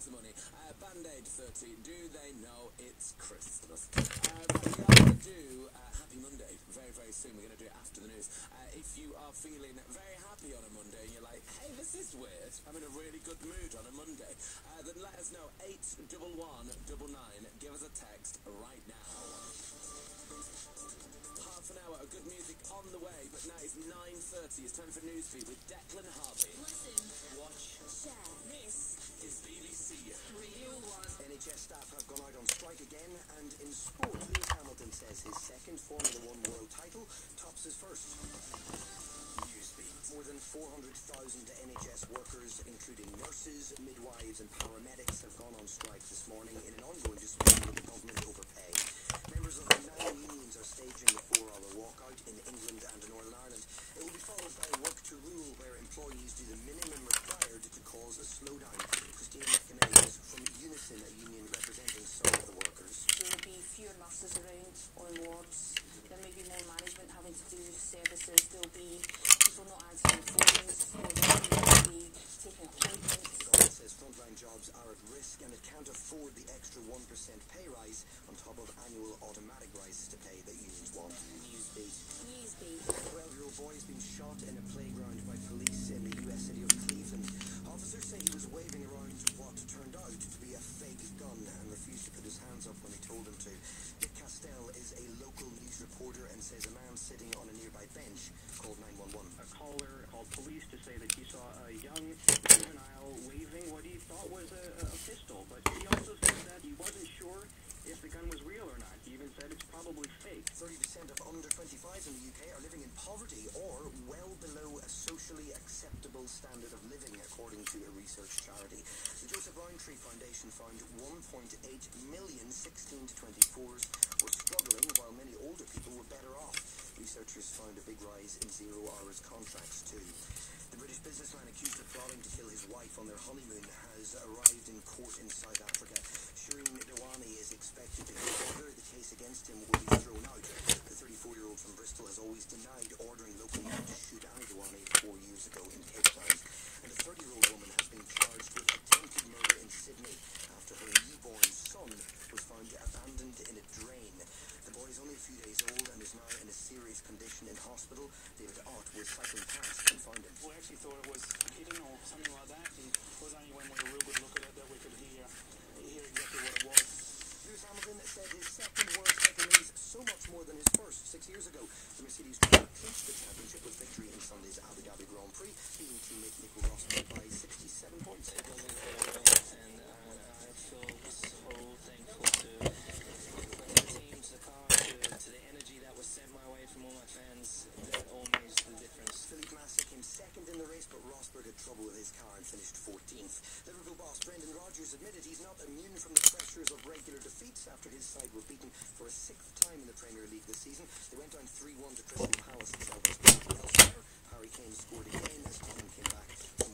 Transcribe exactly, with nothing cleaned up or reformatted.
loads of money. Uh, Band-Aid thirty, do they know it's Christmas? Uh, we are going to do uh, Happy Monday very, very soon. We're going to do it after the news. Uh, if you are feeling very happy on a Monday and you're like, hey, this is weird, I'm in a really good mood on a Monday, uh, then let us know. eight one one nine nine. Give us a text right now. Half an hour of good music on the way, but now it's nine thirty. It's time for Newsfeed with Declan Harvey. Listen, watch, share. This is B B C Radio one. N H S staff have gone out on strike again, and in sport, Lewis Hamilton says his second Formula One world title tops his first. Newsbeat. More than four hundred thousand N H S workers, including nurses, midwives and paramedics, have gone on strike this morning in an ongoing dispute with the government over pay. Members of the nine unions are staging the four-hour walkout in England and Northern Ireland. It will be followed by a work to rule where employees do the minimum required to cause a slowdown. Christine McInerney is from Unison, a union representing some of the workers. There will be fewer nurses around on wards. There may be more management having to do services. There will be people not answering phones. There will be taking appointments. The government says frontline jobs are at risk and it can't afford the extra one percent pay rise on top of annual automatic rises to pay that unions want. Newsbeat. Newsbeat. A twelve-year-old boy has been shot in a playground by police in the U S city of Cleveland. Officers say he was waving around what turned out to be a fake gun and refused to put his hands up when they told him to. Dick Castell is a local news reporter and says a man sitting on a nearby bench called nine one one. A caller called police to say that he saw a young juvenile waving what he thought was a, a pistol, but he also said that he wasn't sure if the gun was real or not. He even said it's probably fake. thirty percent of under twenty-fives in the U K are living in poverty or well below a socially acceptable standard of living, according to a research charity. The Joseph Rowntree Foundation found one point eight million sixteen to twenty-fours were struggling, while many older people were better off. Researchers found a big rise in zero hours contracts too. The British businessman accused of plotting to kill his wife on their honeymoon has arrived in court in South Africa. Shireen Dewani is expected to hear whether the case against him will be thrown out. The thirty-four-year-old from Bristol has always denied ordering local men to shoot Ali Dewani four years ago in Cape Town. And a thirty-year-old woman has been charged with attempted murder in Sydney after her newborn son was found abandoned in a drain. The boy is only a few days old and is now in a serious condition in hospital. David Ott was cycling past and found him. We actually thought it was hitting or something like that, and it was only when we had a real good look at it that we could hear, hear exactly what it was. Lewis Hamilton said his second world title means so much more than his first six years ago. The Mercedes driver clinched the championship with victory in Sunday's Abu Dhabi Grand Prix, beating teammate Nico Rosberg by sixty-seven points. It was incredible, and uh, I feel so thankful to the team, to the car, to, to the energy that was sent my way from all my fans. That all makes the difference. Philippe Massa came second in the race, but Rosberg had trouble with his car and finished fourteenth. Liverpool boss Brendan Rodgers admitted he's not immune from the pressures of regular defeats after his side were beaten for a sixth time in the Premier League this season. They went down three one to Crystal Palace at Selhurst. Elsewhere, Harry Kane scored again as Tottenham came back from